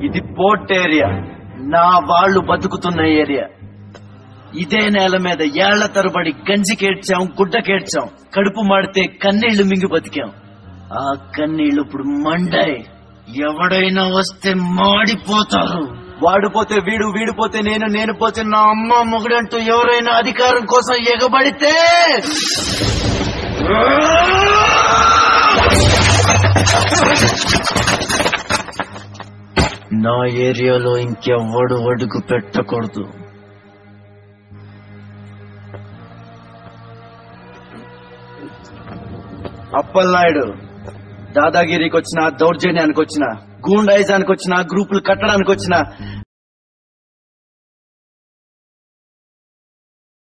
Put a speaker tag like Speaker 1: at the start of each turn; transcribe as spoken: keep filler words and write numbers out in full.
Speaker 1: ఇది port area, నా వాళ్ళు బతుకుతున్న ఏరియా. ఇదే నేల మీద ఏళ్ల తరబడి గంజికేడ్చాం, గుడ్డకేడ్చాం, కడుపు మాడితే కన్నీళ్లు మింగి బతికాం. ఆ కన్నీళ్లు ఇప్పుడు మండాయి. ఎవడైనా వస్తే మాడిపోతారు. వాడిపోతే వీడు, వీడిపోతే నేను, నేను పోతే నా అమ్మ మొగుడంటూ ఎవరైనా అధికారం కోసం ఎగబడితే నా ఏరియాలో ఇంకెవ్వడు అడుగు పెట్టకూడదు. అప్పలనాయుడు దాదాగిరికి వచ్చినా, దౌర్జన్యానికి వచ్చినా, గూండాయిజానికి వచ్చినా, గ్రూపులు కట్టడానికి వచ్చినా